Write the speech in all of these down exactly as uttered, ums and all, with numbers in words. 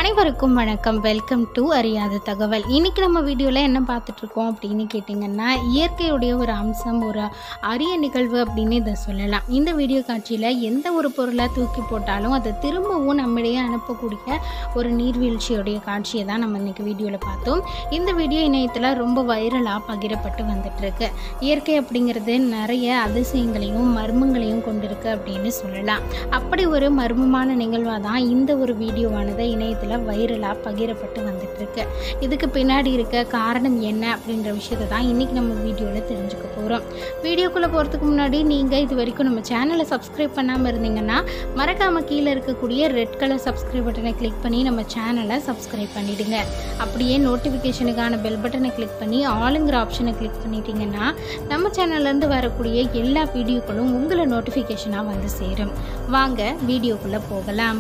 அனைவருக்கும் வணக்கம். Welcome to அறியாத தகவல். இன்றைக்கி நம்ம வீடியோவில் என்ன பார்த்துட்ருக்கோம் அப்படின்னு கேட்டிங்கன்னா, இயற்கையுடைய ஒரு அம்சம், ஒரு அரிய நிகழ்வு அப்படின்னு இதை சொல்லலாம். இந்த வீடியோ காட்சியில் எந்த ஒரு பொருளை தூக்கி போட்டாலும் அதை திரும்பவும் நம்மிடையே அனுப்பக்கூடிய ஒரு நீர்வீழ்ச்சியுடைய காட்சியை தான் நம்ம இன்றைக்கி வீடியோவில் பார்த்தோம். இந்த வீடியோ இணையத்தில் ரொம்ப வைரலாக பகிரப்பட்டு வந்துட்டுருக்கு. இயற்கை அப்படிங்கிறது நிறைய அதிசயங்களையும் மர்மங்களையும் கொண்டிருக்கு அப்படின்னு சொல்லலாம். அப்படி ஒரு மர்மமான நிகழ்வாக தான் இந்த ஒரு வீடியோவானது இணையத்தில் வைரலாக பகிரப்பட்டு வந்துட்டு இருக்கு. இதுக்கு பின்னாடி இருக்க காரணம் என்ன அப்படின்ற விஷயத்தை தான் இன்றைக்கி நம்ம வீடியோவில் தெரிஞ்சுக்க போகிறோம். வீடியோக்குள்ளே போகிறதுக்கு முன்னாடி நீங்கள் இது வரைக்கும் நம்ம சேனலை சப்ஸ்கிரைப் பண்ணாமல் இருந்தீங்கன்னா மறக்காமல் கீழே இருக்கக்கூடிய ரெட் கலர் சப்ஸ்கிரைப் பட்டனை கிளிக் பண்ணி நம்ம சேனலை சப்ஸ்கிரைப் பண்ணிவிடுங்க. அப்படியே நோட்டிஃபிகேஷனுக்கான பெல் பட்டனை கிளிக் பண்ணி ஆளுங்கிற ஆப்ஷனை கிளிக் பண்ணிட்டீங்கன்னா நம்ம சேனல்லேருந்து வரக்கூடிய எல்லா வீடியோக்களும் உங்களை நோட்டிஃபிகேஷனாக வந்து சேரும். வாங்க வீடியோக்குள்ளே போகலாம்.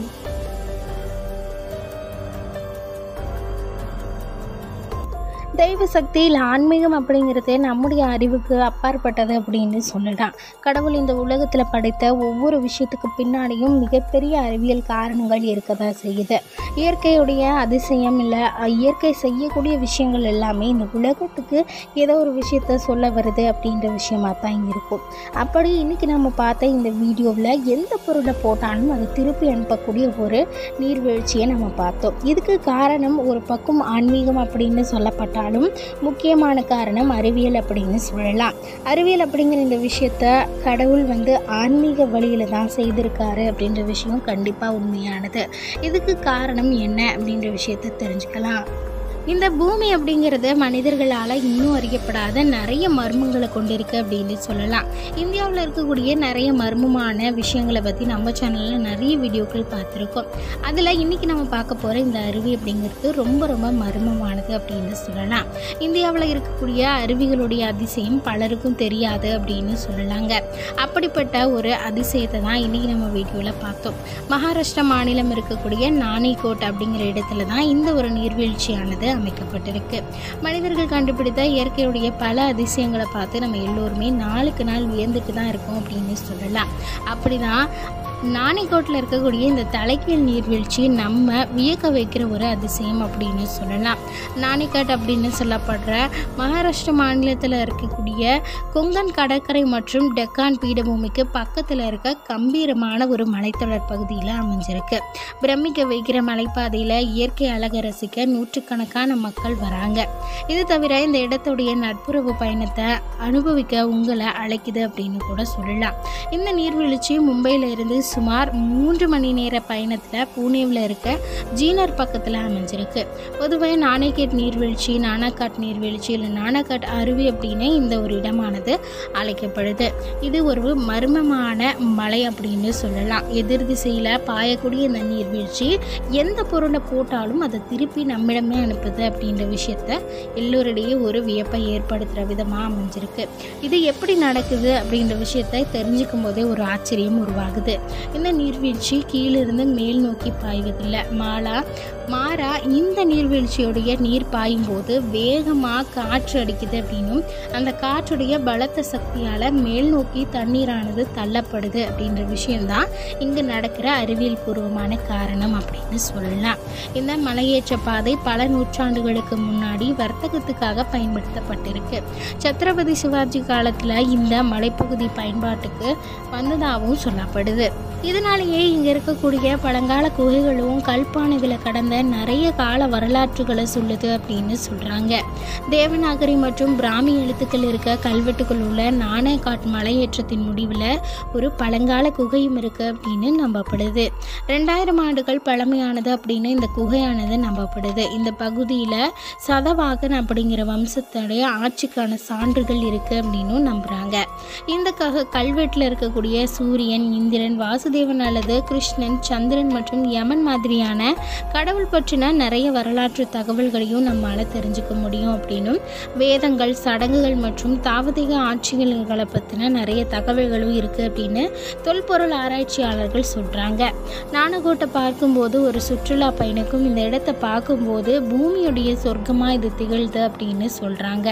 தெய்வ சக்தி இல்லை ஆன்மீகம் அப்படிங்கிறது நம்முடைய அறிவுக்கு அப்பாற்பட்டது அப்படின்னு சொல்லலாம். கடவுள் இந்த உலகத்தில் படைத்த ஒவ்வொரு விஷயத்துக்கு பின்னாடியும் மிகப்பெரிய அறிவியல் காரணங்கள் இருக்க தான் செய்யுது. இயற்கையுடைய அதிசயம் இல்லை இயற்கை செய்யக்கூடிய விஷயங்கள் எல்லாமே இந்த உலகத்துக்கு ஏதோ ஒரு விஷயத்த சொல்ல வருது அப்படின்ற விஷயமாக தான் இருக்கும். அப்படி இன்றைக்கி நம்ம பார்த்த இந்த வீடியோவில் எந்த பொருளை போட்டாலும் அதை திருப்பி அனுப்பக்கூடிய ஒரு நீர்வீழ்ச்சியை நம்ம பார்த்தோம். இதுக்கு காரணம் ஒரு பக்கம் ஆன்மீகம் அப்படின்னு சொல்லப்பட்டால் முக்கியமான காரணம் அறிவியல் அப்படின்னு சொல்லலாம். அறிவியல் அப்படிங்கிற இந்த விஷயத்த கடவுள் வந்து ஆன்மீக வழியில தான் செய்திருக்காரு அப்படின்ற விஷயம் கண்டிப்பா உண்மையானது. இதுக்கு காரணம் என்ன அப்படின்ற விஷயத்த தெரிஞ்சுக்கலாம். இந்த பூமி அப்படிங்கிறது மனிதர்களால் இன்னும் அறியப்படாத நிறைய மர்மங்களை கொண்டிருக்கு அப்படின்னு சொல்லலாம். இந்தியாவில் இருக்கக்கூடிய நிறைய மர்மமான விஷயங்களை பற்றி நம்ம சேனலில் நிறைய வீடியோக்கள் பார்த்துருக்கோம். அதில் இன்றைக்கி நம்ம பார்க்க போகிற இந்த அருவி அப்படிங்கிறது ரொம்ப ரொம்ப மர்மமானது அப்படின்னு சொல்லலாம். இந்தியாவில் இருக்கக்கூடிய அருவிகளுடைய அதிசயம் பலருக்கும் தெரியாது அப்படின்னு சொல்லலாங்க. அப்படிப்பட்ட ஒரு அதிசயத்தை தான் இன்றைக்கி நம்ம வீடியோவில் பார்த்தோம். மகாராஷ்டிரா மாநிலம் இருக்கக்கூடிய நாணிகோட் அப்படிங்கிற இடத்துல தான் இந்த ஒரு நீர்வீழ்ச்சியானது அமைக்கப்பட்டிருக்கு. மனிதர்கள் கண்டுபிடித்த இயற்கையுடைய பல அதிசயங்களை பார்த்து நம்ம எல்லோருமே நாளுக்கு நாள் வியந்துட்டு தான் இருக்கோம் அப்படின்னு சொல்லலாம். அப்படிதான் நாணிகோட்டில் இருக்கக்கூடிய இந்த தலைக்கீழ் நீர்வீழ்ச்சி நம்ம வியக்க வைக்கிற ஒரு அதிசயம் அப்படின்னு சொல்லலாம். நாணிகட் அப்படின்னு சொல்லப்படுற மகாராஷ்டிரா மாநிலத்தில் இருக்கக்கூடிய கொங்கன் கடற்கரை மற்றும் டெக்கான் பீடபூமிக்கு பக்கத்தில் இருக்க கம்பீரமான ஒரு மலைத்தொடர் பகுதியில் அமைஞ்சிருக்கு. பிரமிக்க வைக்கிற மலைப்பாதையில் இயற்கை அழகை ரசிக்க நூற்றுக்கணக்கான மக்கள் வராங்க. இது தவிர இந்த இடத்துடைய நட்புறவு பயணத்தை அனுபவிக்க உங்களை அழைக்குது அப்படின்னு கூட சொல்லலாம். இந்த நீர்வீழ்ச்சி மும்பையில் இருந்து சுமார் மூன்று மணி நேர பயணத்தில் பூனேவில் இருக்க ஜீனர் பக்கத்தில் அமைஞ்சிருக்கு. பொதுவாக நாணிகேட் நீர்வீழ்ச்சி, நானாகாட் நீர்வீழ்ச்சி இல்லை நானாகாட் அருவி அப்படின்னு இந்த ஒரு இடமானது அழைக்கப்படுது. இது ஒரு மர்மமான மலை அப்படின்னு சொல்லலாம். எதிர் திசையில் பாயக்கூடிய இந்த நீர்வீழ்ச்சி எந்த பொருளை போட்டாலும் அதை திருப்பி நம்மிடமே அனுப்புது அப்படின்ற விஷயத்த எல்லோரிடையே ஒரு வியப்பை ஏற்படுத்துகிற விதமாக அமைஞ்சிருக்கு. இது எப்படி நடக்குது அப்படின்ற விஷயத்தை தெரிஞ்சுக்கும் போதே ஒரு ஆச்சரியம் உருவாகுது. இந்த நீர்வீழ்ச்சி கீழிருந்து மேல் நோக்கி பாய்வதில்லை. மாலா மாறா இந்த நீர்வீழ்ச்சியுடைய நீர் பாயும் போது வேகமாக காற்று அடிக்குது அப்படின்னும் அந்த காற்றுடைய பலத்த சக்தியால் மேல் நோக்கி தண்ணீரானது தள்ளப்படுது அப்படின்ற விஷயம்தான் இங்கு நடக்கிற அறிவியல் பூர்வமான காரணம் அப்படின்னு சொல்லலாம். இந்த மலையேற்ற பாதை பல நூற்றாண்டுகளுக்கு முன்னாடி வர்த்தகத்துக்காக பயன்படுத்தப்பட்டிருக்கு. சத்ரபதி சிவாஜி காலத்தில் இந்த மலைப்பகுதி பயன்பாட்டுக்கு வந்ததாகவும் சொல்லப்படுது. இதனாலேயே இங்கே இருக்கக்கூடிய பழங்கால குகைகளும் கல்பானைகளை கடந்த நிறைய கால வரலாற்றுகளை சொல்லுது அப்படின்னு சொல்கிறாங்க. தேவநாகரி மற்றும் பிராமி எழுத்துக்கள் இருக்க கல்வெட்டுக்குள் உள்ள நானாகாட் மலையேற்றத்தின் முடிவில் ஒரு பழங்கால குகையும் இருக்குது அப்படின்னு நம்பப்படுது. ரெண்டாயிரம் ஆண்டுகள் பழமையானது அப்படின்னு இந்த குகையானது நம்பப்படுது. இந்த பகுதியில் சதவாகன் அப்படிங்கிற வம்சத்துடைய ஆட்சிக்கான சான்றுகள் இருக்குது அப்படின்னு நம்புகிறாங்க. இந்த க கல்வெட்டில் இருக்கக்கூடிய சூரியன், இந்திரன், வாசுதேவன் அல்லது கிருஷ்ணன், சந்திரன் மற்றும் யமன் மாதிரியான கடவுள் பற்றின நிறைய வரலாற்று தகவல்களையும் நம்மளால் தெரிஞ்சுக்க முடியும் அப்படின்னும் வேதங்கள், சடங்குகள் மற்றும் தாவதிக ஆட்சிகளை பற்றின நிறைய தகவல்களும் இருக்குது அப்படின்னு தொல்பொருள் ஆராய்ச்சியாளர்கள் சொல்கிறாங்க. நானாகோட்டை பார்க்கும்போது ஒரு சுற்றுலா பயணிக்கும் இந்த இடத்தை பார்க்கும்போது பூமியுடைய சொர்க்கமாக இது திகழ்து அப்படின்னு சொல்கிறாங்க.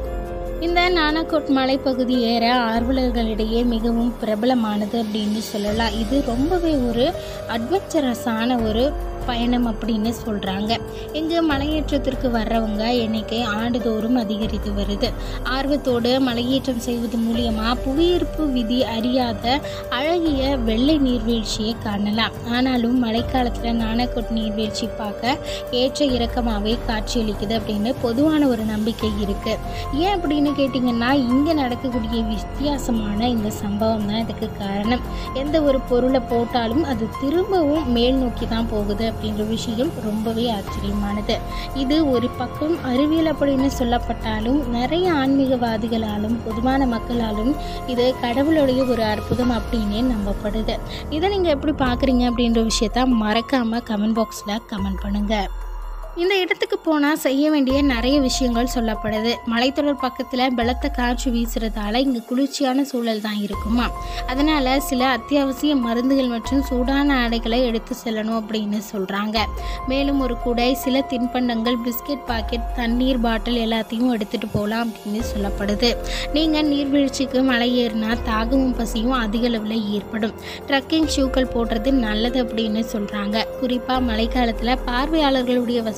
இந்த நானாகோட் மலைப்பகுதி ஏற ஆர்வலர்களிடையே மிகவும் பிரபலமானது அப்படின்னு சொல்லலாம். இது ரொம்பவே ஒரு அட்வென்ச்சரஸான ஒரு பயணம் அப்படின்னு சொல்கிறாங்க. இங்கு மலையேற்றத்திற்கு வர்றவங்க எண்ணிக்கை ஆண்டுதோறும் அதிகரித்து வருது. ஆர்வத்தோடு மலையேற்றம் செய்வது மூலியமாக புவியீர்ப்பு விதி அறியாத அழகிய வெள்ளை நீர்வீழ்ச்சியை காணலாம். ஆனாலும் மழைக்காலத்தில் நாணக்கோட் நீர்வீழ்ச்சி பார்க்க ஏற்ற இறக்கமாகவே காட்சியளிக்குது அப்படின்னு பொதுவான ஒரு நம்பிக்கை இருக்குது. ஏன் அப்படின்னு கேட்டிங்கன்னா, இங்கே நடக்கக்கூடிய வித்தியாசமான இந்த சம்பவம் தான் இதுக்கு காரணம். எந்த ஒரு பொருளை போட்டாலும் அது திரும்பவும் மேல் நோக்கி தான் போகுது அப்படின்ற விஷயம் ரொம்பவே ஆச்சரியமானது. இது ஒரு பக்கம் அறிவியல் அப்படின்னு சொல்லப்பட்டாலும் நிறைய ஆன்மீகவாதிகளாலும் பொதுவான மக்களாலும் இது கடவுளுடைய ஒரு அற்புதம் அப்படின்னே நம்பப்படுது. இதை நீங்கள் எப்படி பார்க்குறீங்க அப்படின்ற விஷயத்த மறக்காமல் கமெண்ட் பாக்ஸில் கமெண்ட் பண்ணுங்கள். இந்த இடத்துக்கு போனால் செய்ய வேண்டிய நிறைய விஷயங்கள் சொல்லப்படுது. மலைத்தொடர் பக்கத்தில் பலத்த காற்று வீசுறதால இங்கே குளிர்ச்சியான சூழல் தான் இருக்குமா. அதனால் சில அத்தியாவசிய மருந்துகள் மற்றும் சூடான ஆடைகளை எடுத்து செல்லணும் அப்படின்னு சொல்கிறாங்க. மேலும் ஒரு குடை, சில தின்பண்டங்கள், பிஸ்கெட் பாக்கெட், தண்ணீர் பாட்டில் எல்லாத்தையும் எடுத்துகிட்டு போகலாம் அப்படின்னு சொல்லப்படுது. நீங்கள் நீர்வீழ்ச்சிக்கு மலை ஏறினா தாகமும் பசியும் அதிக அளவில் ஏற்படும். ட்ரக்கிங் ஷூக்கள் போடுறது நல்லது அப்படின்னு சொல்கிறாங்க. குறிப்பாக மழைக்காலத்தில் பார்வையாளர்களுடைய வசதிக்காக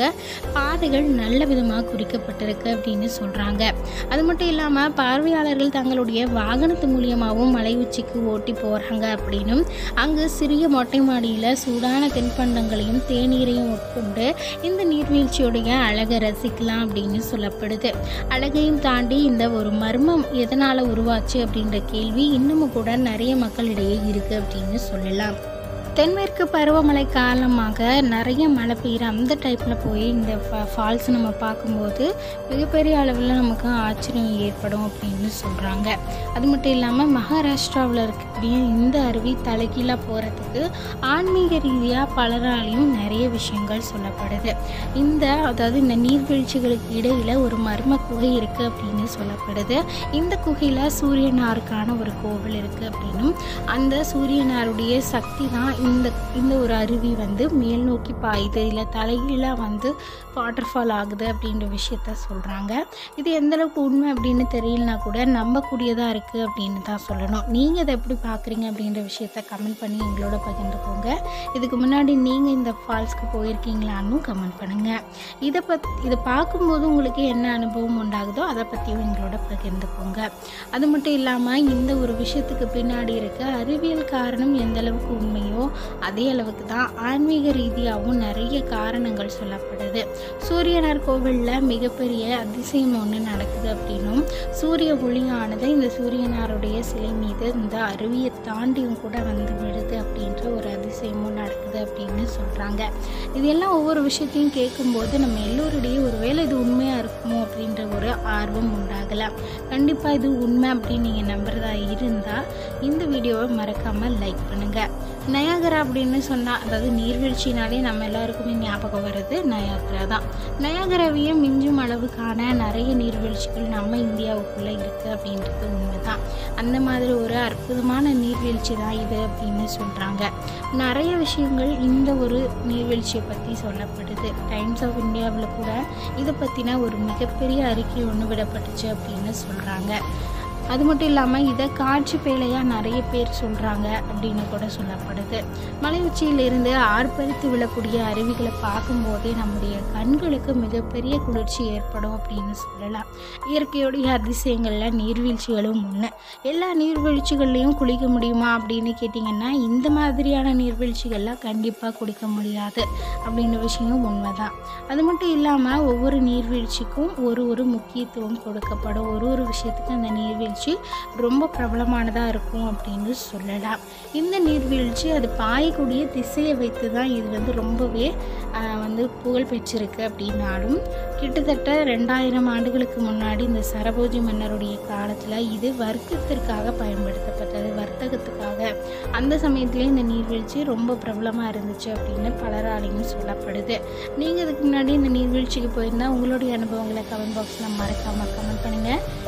பாதைகள் நல்ல விதமாக குறிக்கப்பட்டிருக்கு அப்படின்னு சொல்கிறாங்க. அது மட்டும் இல்லாமல் பார்வையாளர்கள் தங்களுடைய வாகனத்து மூலியமாகவும் மலை உச்சிக்கு ஓட்டி போகிறாங்க அப்படின்னும் அங்கு சிறிய மொட்டை மாடியில் சூடான தின்பண்டங்களையும் தேநீரையும் உட்கொண்டு இந்த நீர்வீழ்ச்சியுடைய அழகை ரசிக்கலாம் அப்படின்னு சொல்லப்படுது. அழகையும் தாண்டி இந்த ஒரு மர்மம் எதனால் உருவாச்சு அப்படின்ற கேள்வி இன்னமும் கூட நிறைய மக்களிடையே இருக்குது அப்படின்னு சொல்லலாம். தென்மேற்கு பருவமழை காலமாக நிறைய மழை பெய்கிற அந்த டைப்பில் போய் இந்த ஃபால்ஸ் நம்ம பார்க்கும்போது மிகப்பெரிய அளவில் நமக்கு ஆச்சரியம் ஏற்படும் அப்படின்னு சொல்கிறாங்க. அது மட்டும் இல்லாமல் மகாராஷ்டிராவில் இருக்கக்கூடிய இந்த அருவி தலைகீழாக போகிறதுக்கு ஆன்மீக ரீதியாக பலராலையும் நிறைய விஷயங்கள் சொல்லப்படுது. இந்த அதாவது இந்த நீர்வீழ்ச்சிகளுக்கு இடையில் ஒரு மர்ம குகை இருக்குது அப்படின்னு சொல்லப்படுது. இந்த குகையில் சூரியனாருக்கான ஒரு கோவில் இருக்குது அப்படின்னும் அந்த சூரியனாருடைய சக்தி தான் இந்த இந்த ஒரு அருவி வந்து மேல் நோக்கி பாயுது, இல்லை தலைகீழாக வந்து வாட்டர் ஃபால் ஆகுது அப்படின்ற விஷயத்த சொல்கிறாங்க. இது எந்தளவுக்கு உண்மை அப்படின்னு தெரியலனா கூட நம்பக்கூடியதாக இருக்குது அப்படின்னு தான் சொல்லணும். நீங்கள் இதை எப்படி பார்க்குறீங்க அப்படின்ற விஷயத்த கமெண்ட் பண்ணி எங்களோட பகிர்ந்துக்கோங்க. இதுக்கு முன்னாடி நீங்கள் இந்த ஃபால்ஸ்க்கு போயிருக்கீங்களான்னு கமெண்ட் பண்ணுங்கள். இதை பத் இதை பார்க்கும்போது உங்களுக்கு என்ன அனுபவம் உண்டாகுதோ அதை பற்றியும் எங்களோட பகிர்ந்துக்கோங்க. அது மட்டும் இல்லாமல் இந்த ஒரு விஷயத்துக்கு பின்னாடி இருக்க அறிவியல் காரணம் எந்த அளவுக்கு உண்மையோ அதே அளவுக்கு தான் ஆன்மீக ரீதியாகவும் நிறைய காரணங்கள் சொல்லப்படுது. சூரியனார் கோவிலில் மிகப்பெரிய அதிசயம் ஒன்று நடக்குது அப்படின்னும் சூரிய ஒளியானது இந்த சூரியனாருடைய சிலை மீது இந்த அருவியை தாண்டியும் கூட வந்து விடுது அப்படின்ற ஒரு அதிசயமும் நடக்குது அப்படின்னு சொல்கிறாங்க. இது எல்லாம் ஒவ்வொரு விஷயத்தையும் கேட்கும்போது நம்ம எல்லோருடைய ஒருவேளை இது உண்மையாக இருக்குமோ அப்படின்ற ஒரு ஆர்வம் உண்டாகலாம். கண்டிப்பாக இது உண்மை அப்படின்னு நீங்கள் நம்புறதா இருந்தால் இந்த வீடியோவை மறக்காமல் லைக் பண்ணுங்கள். நயாகரா அப்படின்னு சொன்னால், அதாவது நீர்வீழ்ச்சினாலே நம்ம எல்லாருக்குமே ஞாபகம் வருது நயாகரா தான். நயாகராவையே மிஞ்சும் அளவுக்கான நிறைய நீர்வீழ்ச்சிகள் நம்ம இந்தியாவுக்குள்ளே இருக்குது அப்படின்றது உண்மை தான். அந்த மாதிரி ஒரு அற்புதமான நீர்வீழ்ச்சி தான் இது அப்படின்னு சொல்கிறாங்க. நிறைய விஷயங்கள் இந்த ஒரு நீர்வீழ்ச்சியை பற்றி சொல்லப்படுது. டைம்ஸ் ஆஃப் இந்தியாவில் கூட இதை பற்றின ஒரு மிகப்பெரிய அறிக்கை ஒன்று விடப்பட்டுச்சு அப்படின்னு சொல்கிறாங்க. அது மட்டும் இல்லாமல் இதை காட்சி பேழையாக நிறைய பேர் சொல்கிறாங்க அப்படின்னு கூட சொல்லப்படுது. மலை உச்சியிலிருந்து ஆர்ப்பரித்து விழக்கூடிய அருவிகளை பார்க்கும்போதே நம்முடைய கண்களுக்கு மிகப்பெரிய குளிர்ச்சி ஏற்படும் அப்படின்னு சொல்லலாம். இயற்கையுடைய அதிசயங்களில் நீர்வீழ்ச்சிகளும் ஒன்று. எல்லா நீர்வீழ்ச்சிகள்லையும் குளிக்க முடியுமா அப்படின்னு கேட்டிங்கன்னா, இந்த மாதிரியான நீர்வீழ்ச்சிகள்லாம் கண்டிப்பாக குளிக்க முடியாது அப்படின்ற விஷயம் உண்மைதான். அது மட்டும் இல்லாமல் ஒவ்வொரு நீர்வீழ்ச்சிக்கும் ஒரு ஒரு முக்கியத்துவம் கொடுக்கப்படும். ஒரு ஒரு விஷயத்துக்கு அந்த நீர்வீழ்ச்சி ரொம்ப பிரபலமானதாக இருக்கும் அப்படின்னு சொல்லலாம். இந்த நீர்வீழ்ச்சி அது பாயக்கூடிய திசையை வைத்து தான் இது வந்து ரொம்பவே வந்து புகழ் பெற்றிருக்கு அப்படின்னாலும், கிட்டத்தட்ட ரெண்டாயிரம் ஆண்டுகளுக்கு முன்னாடி இந்த சரபோஜி மன்னருடைய காலத்தில் இது வர்த்தகத்திற்காக பயன்படுத்தப்பட்டது. வர்த்தகத்துக்காக அந்த சமயத்திலே இந்த நீர்வீழ்ச்சி ரொம்ப பிரபலமாக இருந்துச்சு அப்படின்னு பலராலையும் சொல்லப்படுது. நீங்கள் இதுக்கு முன்னாடி இந்த நீர்வீழ்ச்சிக்கு போயிருந்தால் உங்களுடைய அனுபவங்களை கமெண்ட் பாக்ஸில் மறக்காமல் கமெண்ட் பண்ணுங்கள்.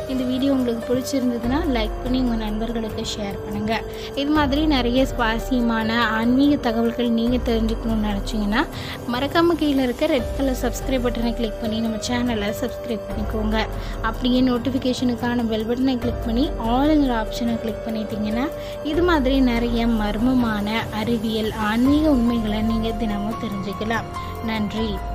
இந்த வீடியோ உங்களுக்கு பிடிச்சிருந்ததுன்னா லைக் பண்ணி உங்கள் நண்பர்களுக்கு ஷேர் பண்ணுங்கள். இது மாதிரி நிறைய சுவாரஸ்யமான ஆன்மீக தகவல்கள் நீங்கள் தெரிஞ்சுக்கணும்னு நினச்சிங்கன்னா மறக்காமல் கீழே இருக்க ரெட் கலர் சப்ஸ்கிரைப் பட்டனை கிளிக் பண்ணி நம்ம சேனலை சப்ஸ்கிரைப் பண்ணிக்கோங்க. அப்படியே நோட்டிஃபிகேஷனுக்கான பெல் பட்டனை கிளிக் பண்ணி ஆல்ங்கிற ஆப்ஷனை கிளிக் பண்ணிட்டீங்கன்னா இது மாதிரி நிறைய மர்மமான அறிவியல் ஆன்மீக உண்மைகளை நீங்கள் தினமும் தெரிஞ்சுக்கலாம். நன்றி.